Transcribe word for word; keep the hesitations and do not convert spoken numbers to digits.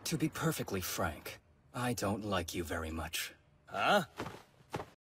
To be perfectly frank, I don't like you very much. Huh?